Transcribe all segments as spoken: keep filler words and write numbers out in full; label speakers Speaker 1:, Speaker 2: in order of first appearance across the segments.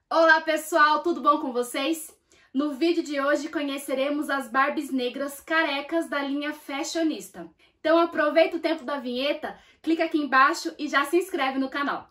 Speaker 1: Olá pessoal, tudo bom com vocês? No vídeo de hoje conheceremos as Barbies negras carecas da linha Fashionista. Então aproveita o tempo da vinheta, clica aqui embaixo e já se inscreve no canal.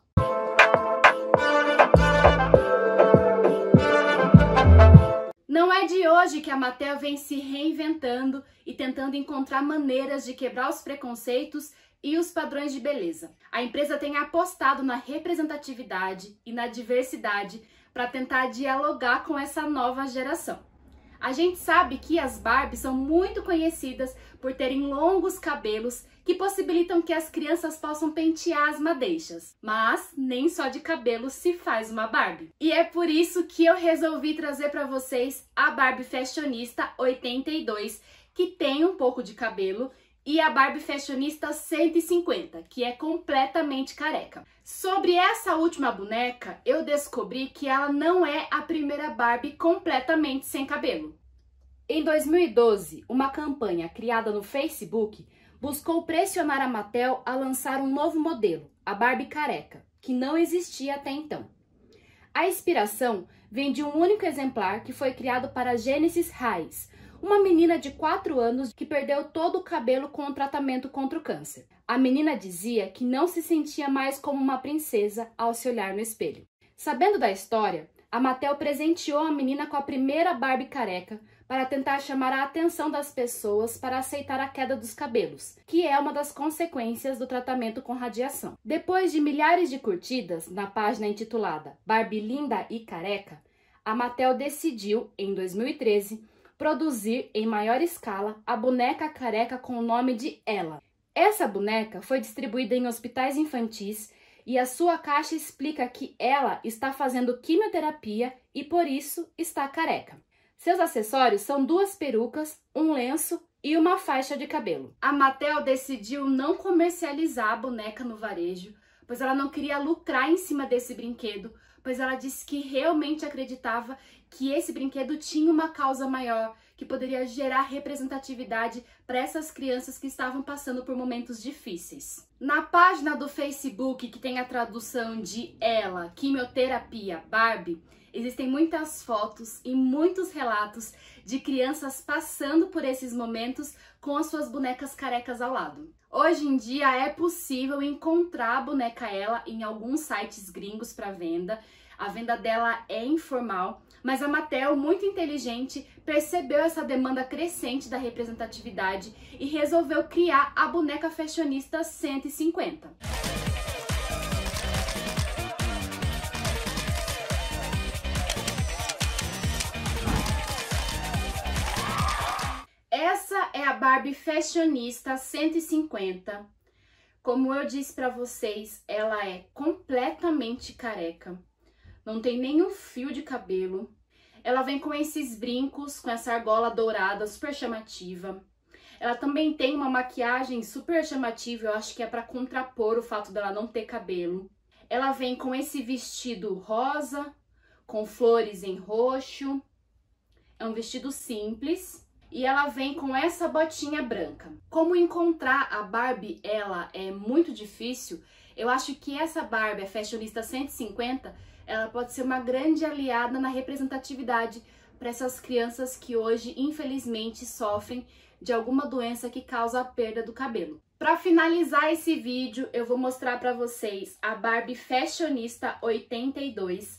Speaker 1: Não é de hoje que a Mattel vem se reinventando e tentando encontrar maneiras de quebrar os preconceitos e os padrões de beleza. A empresa tem apostado na representatividade e na diversidade para tentar dialogar com essa nova geração. A gente sabe que as Barbies são muito conhecidas por terem longos cabelos que possibilitam que as crianças possam pentear as madeixas, mas nem só de cabelo se faz uma Barbie. E é por isso que eu resolvi trazer para vocês a Barbie Fashionista oitenta e dois, que tem um pouco de cabelo, e a Barbie Fashionista cento e cinquenta, que é completamente careca. Sobre essa última boneca, eu descobri que ela não é a primeira Barbie completamente sem cabelo. Em dois mil e doze, uma campanha criada no Facebook buscou pressionar a Mattel a lançar um novo modelo, a Barbie careca, que não existia até então. A inspiração vem de um único exemplar que foi criado para Genesis Hayes, uma menina de quatro anos que perdeu todo o cabelo com o tratamento contra o câncer. A menina dizia que não se sentia mais como uma princesa ao se olhar no espelho. Sabendo da história, a Mattel presenteou a menina com a primeira Barbie careca para tentar chamar a atenção das pessoas para aceitar a queda dos cabelos, que é uma das consequências do tratamento com radiação. Depois de milhares de curtidas na página intitulada Barbie Linda e Careca, a Mattel decidiu, em dois mil e treze, produzir em maior escala a boneca careca com o nome de Ela. Essa boneca foi distribuída em hospitais infantis e a sua caixa explica que ela está fazendo quimioterapia e por isso está careca. Seus acessórios são duas perucas, um lenço e uma faixa de cabelo. A Mattel decidiu não comercializar a boneca no varejo, pois ela não queria lucrar em cima desse brinquedo, pois ela disse que realmente acreditava que esse brinquedo tinha uma causa maior, que poderia gerar representatividade para essas crianças que estavam passando por momentos difíceis. Na página do Facebook, que tem a tradução de Ela, Quimioterapia, Barbie, existem muitas fotos e muitos relatos de crianças passando por esses momentos com as suas bonecas carecas ao lado. Hoje em dia é possível encontrar a boneca Ela em alguns sites gringos para venda. A venda dela é informal, mas a Mattel, muito inteligente, percebeu essa demanda crescente da representatividade e resolveu criar a boneca Fashionista cento e cinquenta. Essa é a Barbie Fashionista cento e cinquenta. Como eu disse para vocês, ela é completamente careca. Não tem nenhum fio de cabelo. Ela vem com esses brincos, com essa argola dourada super chamativa. Ela também tem uma maquiagem super chamativa, eu acho que é para contrapor o fato dela não ter cabelo. Ela vem com esse vestido rosa, com flores em roxo. É um vestido simples. E ela vem com essa botinha branca. Como encontrar a Barbie Ela é muito difícil, eu acho que essa Barbie, a Fashionista cento e cinquenta, ela pode ser uma grande aliada na representatividade para essas crianças que hoje, infelizmente, sofrem de alguma doença que causa a perda do cabelo. Para finalizar esse vídeo, eu vou mostrar para vocês a Barbie Fashionista oitenta e dois.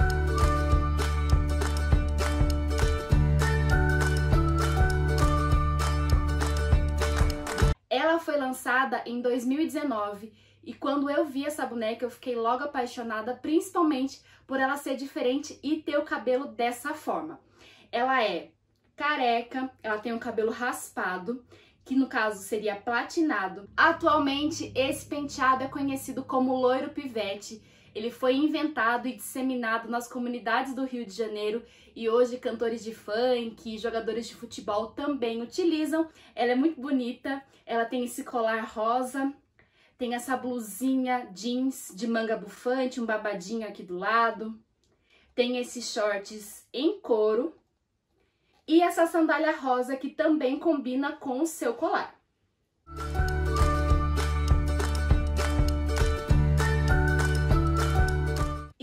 Speaker 1: Ela foi lançada em dois mil e dezenove e quando eu vi essa boneca eu fiquei logo apaixonada, principalmente por ela ser diferente e ter o cabelo dessa forma. Ela é careca, ela tem um cabelo raspado, que no caso seria platinado. Atualmente esse penteado é conhecido como loiro pivete. Ele foi inventado e disseminado nas comunidades do Rio de Janeiro e hoje cantores de funk e jogadores de futebol também utilizam. Ela é muito bonita, ela tem esse colar rosa, tem essa blusinha jeans de manga bufante, um babadinho aqui do lado, tem esses shorts em couro e essa sandália rosa que também combina com o seu colar.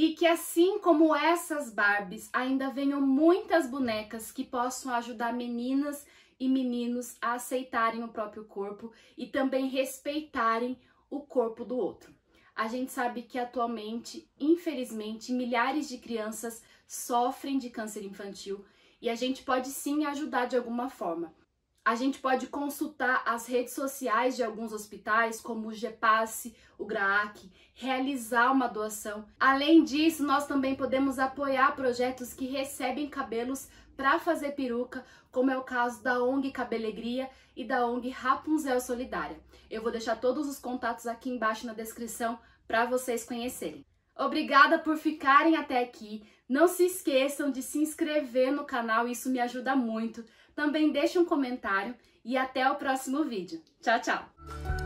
Speaker 1: E que assim como essas Barbies, ainda venham muitas bonecas que possam ajudar meninas e meninos a aceitarem o próprio corpo e também respeitarem o corpo do outro. A gente sabe que atualmente, infelizmente, milhares de crianças sofrem de câncer infantil e a gente pode sim ajudar de alguma forma. A gente pode consultar as redes sociais de alguns hospitais, como o Gepasse, o GRAAC, realizar uma doação. Além disso, nós também podemos apoiar projetos que recebem cabelos para fazer peruca, como é o caso da O N G Cabelegria e da O N G Rapunzel Solidária. Eu vou deixar todos os contatos aqui embaixo na descrição para vocês conhecerem. Obrigada por ficarem até aqui. Não se esqueçam de se inscrever no canal, isso me ajuda muito. Também deixe um comentário e até o próximo vídeo. Tchau, tchau!